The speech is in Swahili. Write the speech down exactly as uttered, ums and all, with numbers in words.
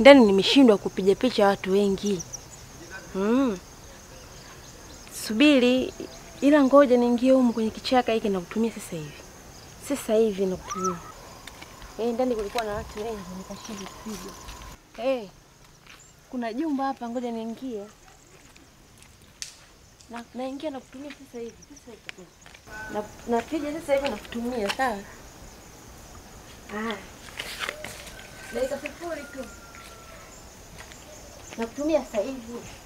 Ndani nimeshindwa kupiga picha watu wengi. Mm. Subiri, ila ngoja niingie huko kwenye kichaka hiki na kutumia sasa hivi. Sasa hivi nakutumia. Eh, ndani kulikuwa na watu wengi nikashindwa kupiga. Eh. Kuna jumba hapa, ngoja niingie. Na naingia na kutumia sasa hivi. Sasa hivi. Na napiga sasa hivi na kutumia, sawa? Ah. Dakika sifuri tu. Na kutumia sasa hivi.